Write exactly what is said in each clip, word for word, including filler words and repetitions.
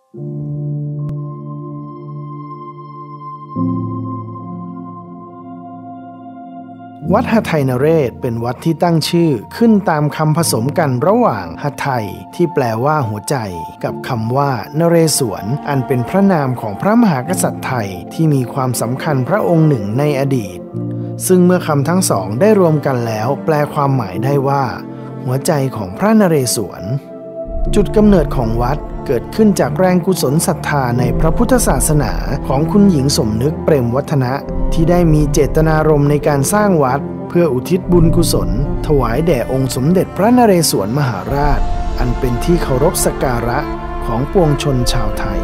วัดหทัยนเรศเป็นวัดที่ตั้งชื่อขึ้นตามคำผสมกันระหว่างหทัยที่แปลว่าหัวใจกับคำว่านเรศวรอันเป็นพระนามของพระมหากษัตริย์ไทยที่มีความสำคัญพระองค์หนึ่งในอดีตซึ่งเมื่อคำทั้งสองได้รวมกันแล้วแปลความหมายได้ว่าหัวใจของพระนเรศวรจุดกำเนิดของวัดเกิดขึ้นจากแรงกุศลศรัทธาในพระพุทธศาสนาของคุณหญิงสมนึกเปรมวัฒนะที่ได้มีเจตนารมณ์ในการสร้างวัดเพื่ออุทิศบุญกุศลถวายแด่องค์สมเด็จพระนเรศวรมหาราชอันเป็นที่เคารพสักการะของปวงชนชาวไทย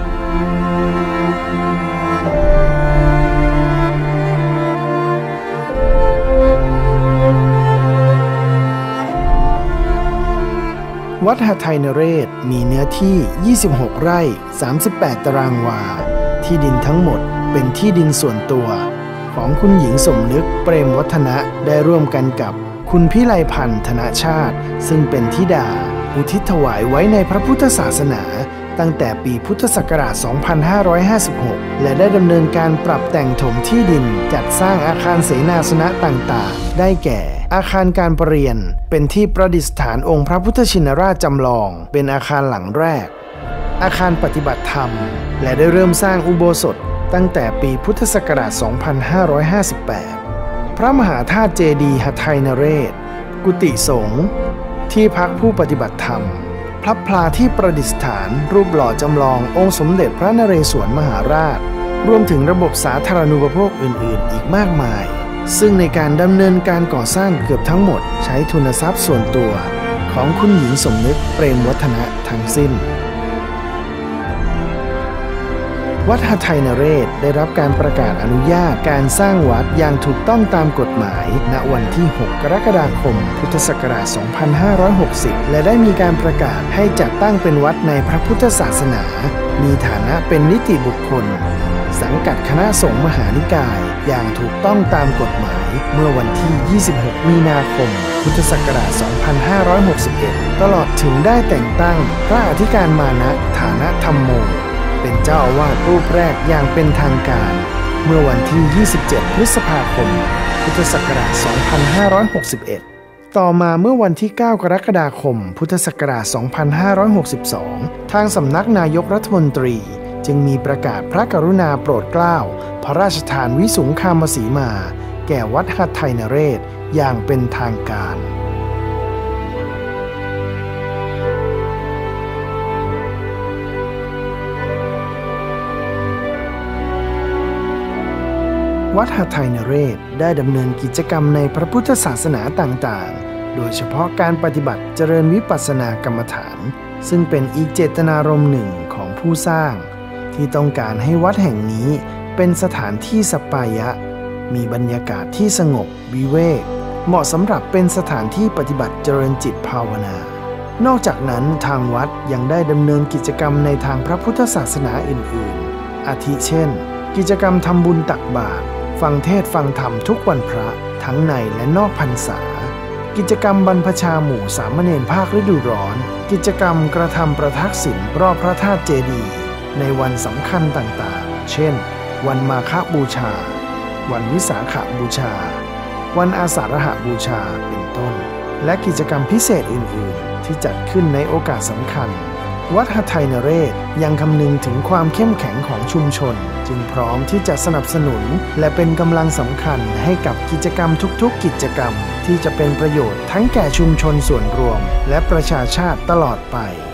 วัดหทัยนเรศมีเนื้อที่ยี่สิบหกไร่สามสิบแปดตารางวาที่ดินทั้งหมดเป็นที่ดินส่วนตัวของคุณหญิงสมนึกเปรมวัฒนะได้ร่วมกันกับคุณพิไลพันธ์ธนชาติซึ่งเป็นธิดาอุทิศถวายไว้ในพระพุทธศาสนาตั้งแต่ปีพุทธศักราช สองพันห้าร้อยห้าสิบหก และได้ดำเนินการปรับแต่งถมที่ดินจัดสร้างอาคารเสนาสนะต่างๆได้แก่อาคารการประเรียนเป็นที่ประดิษฐานองค์พระพุทธชินราชจำลองเป็นอาคารหลังแรกอาคารปฏิบัติธรรมและได้เริ่มสร้างอุโบสถตั้งแต่ปีพุทธศักราช สองพันห้าร้อยห้าสิบแปด พระมหาธาตุเจดีย์หทัยนเรศกุฏิสงฆ์ที่พักผู้ปฏิบัติธรรมพระพลาที่ประดิษฐานรูปหล่อจำลององค์สมเด็จพระนเรศวรมหาราชรวมถึงระบบสาธารณูปโภคอื่นๆอีกมากมายซึ่งในการดำเนินการก่อสร้างเกือบทั้งหมดใช้ทุนทรัพย์ส่วนตัวของคุณหญิงสมนึกเปรมวัฒนะทั้งสิ้นวัดหทัยนเรศได้รับการประกาศอนุญาตการสร้างวัดอย่างถูกต้องตามกฎหมายณวันที่ หก กรกฎาคม พุทธศักราช สองพันห้าร้อยหกสิบ และได้มีการประกาศให้จัดตั้งเป็นวัดในพระพุทธศาสนามีฐานะเป็นนิติบุคคลสังกัดคณะสงฆ์มหานิกายอย่างถูกต้องตามกฎหมายเมื่อวันที่ ยี่สิบหก มีนาคม พุทธศักราช สองพันห้าร้อยหกสิบเอ็ด ตลอดถึงได้แต่งตั้งพระอธิการมานะฐานะธรรมโมเป็นเจ้าอาวาสรูปแรกอย่างเป็นทางการเมื่อวันที่ ยี่สิบเจ็ด พฤษภาคม พุทธศักราช สองพันห้าร้อยหกสิบเอ็ด ต่อมาเมื่อวันที่ เก้า กรกฎาคม พุทธศักราช สองพันห้าร้อยหกสิบสอง ทางสำนักนายกรัฐมนตรีจึงมีประกาศพระกรุณาโปรดเกล้าพระราชทานวิสุงคามสีมาแก่วัดหทัยนเรศอย่างเป็นทางการวัดหทัยนเรศได้ดำเนินกิจกรรมในพระพุทธศาสนาต่างๆโดยเฉพาะการปฏิบัติเจริญวิปัสสนากรรมฐานซึ่งเป็นอีกเจตนารมณ์หนึ่งของผู้สร้างที่ต้องการให้วัดแห่งนี้เป็นสถานที่สัปปายะมีบรรยากาศที่สงบวิเวกเหมาะสำหรับเป็นสถานที่ปฏิบัติเจริญจิตภาวนานอกจากนั้นทางวัดยังได้ดำเนินกิจกรรมในทางพระพุทธศาสนาอื่นๆอาทิเช่นกิจกรรมทำบุญตักบาตรฟังเทศฟังธรรมทุกวันพระทั้งในและนอกพรรษากิจกรรมบรรพชาหมู่สามเณรภาคฤดูร้อนกิจกรรมกระทำประทักษิณรอบพระธาตุเจดีย์ในวันสำคัญต่างๆเช่นวันมาฆบูชาวันวิสาขบูชาวันอาสาฬหบูชาเป็นต้นและกิจกรรมพิเศษอื่นๆที่จัดขึ้นในโอกาสสำคัญวัดหทัยนเรศยังคำนึงถึงความเข้มแข็งของชุมชนจึงพร้อมที่จะสนับสนุนและเป็นกำลังสำคัญให้กับกิจกรรมทุกๆกิจกรรมที่จะเป็นประโยชน์ทั้งแก่ชุมชนส่วนรวมและประชาชาติตลอดไป